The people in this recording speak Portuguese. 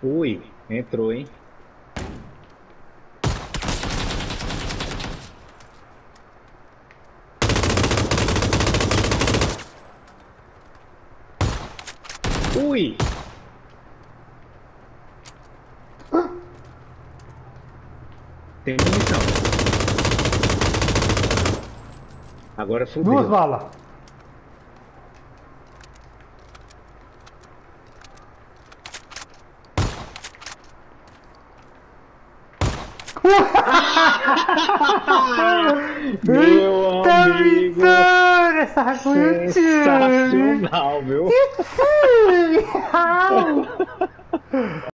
Ui, entrou, hein? Ui! Tem munição. Agora subiu. 2 balas. Meu Eita, amigo! Vitor, essa foi o tiro. Sensacional, viu? Que tiro.